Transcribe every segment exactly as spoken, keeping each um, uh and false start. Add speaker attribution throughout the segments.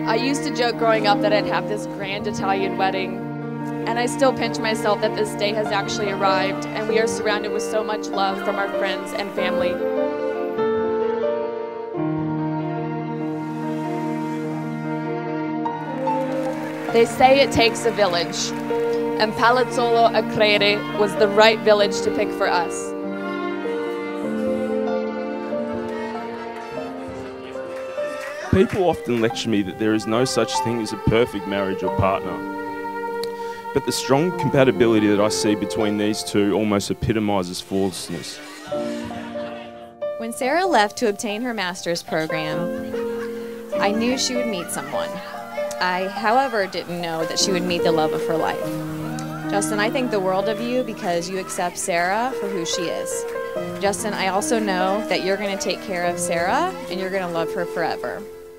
Speaker 1: I used to joke growing up that I'd have this grand Italian wedding, and I still pinch myself that this day has actually arrived and we are surrounded with so much love from our friends and family. They say it takes a village, and Palazzolo Acrede was the right village to pick for us.
Speaker 2: People often lecture me that there is no such thing as a perfect marriage or partner. But the strong compatibility that I see between these two almost epitomizes flawlessness.
Speaker 3: When Sara left to obtain her master's program, I knew she would meet someone. I, however, didn't know that she would meet the love of her life. Justin, I think the world of you because you accept Sara for who she is. Justin, I also know that you're going to take care of Sara and you're going to love her forever.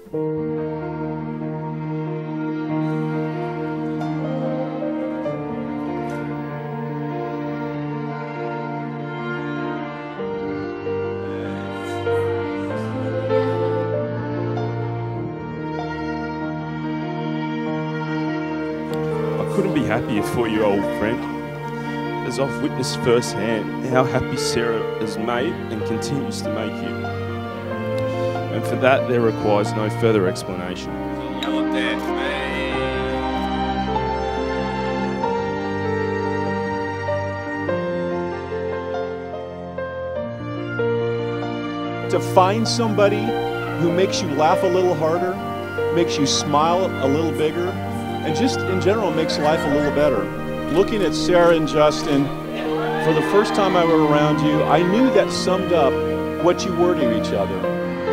Speaker 2: I couldn't be happier for you, old friend, as I've witnessed firsthand how happy Sara has made and continues to make you. And for that, there requires no further explanation.
Speaker 4: To find somebody who makes you laugh a little harder, makes you smile a little bigger, and just in general makes life a little better. Looking at Sara and Justin, for the first time I were around you, I knew that summed up what you were to each other.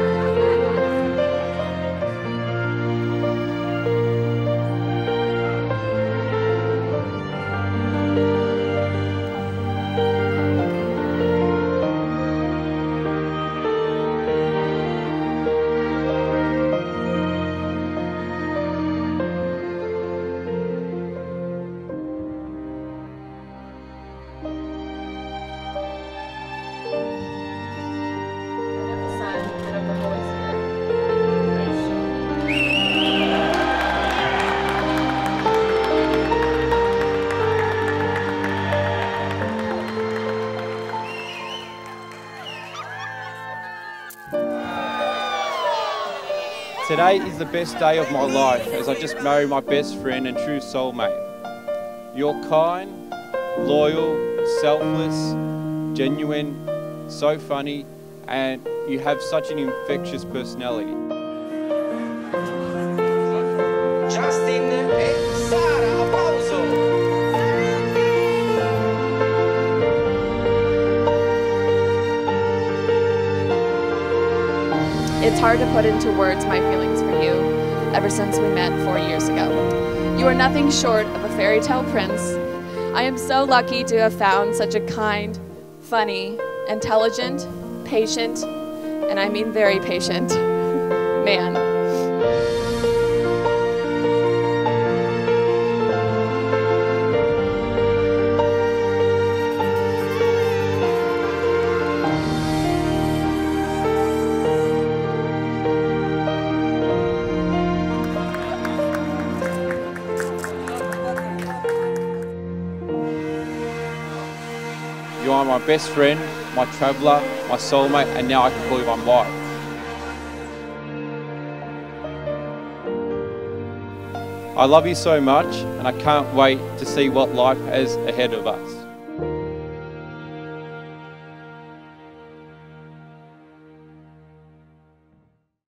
Speaker 5: Today is the best day of my life as I just married my best friend and true soulmate. You're kind, loyal, selfless, genuine, so funny, and you have such an infectious personality.
Speaker 6: Justin e Sara, applauso!
Speaker 1: It's hard to put into words my feelings for you ever since we met four years ago. You are nothing short of a fairy tale prince. I am so lucky to have found such a kind, funny, intelligent, patient, and I mean very patient, man.
Speaker 5: You are my best friend, my traveller, my soulmate, and now I can call you my wife. I love you so much, and I can't wait to see what life has ahead of us.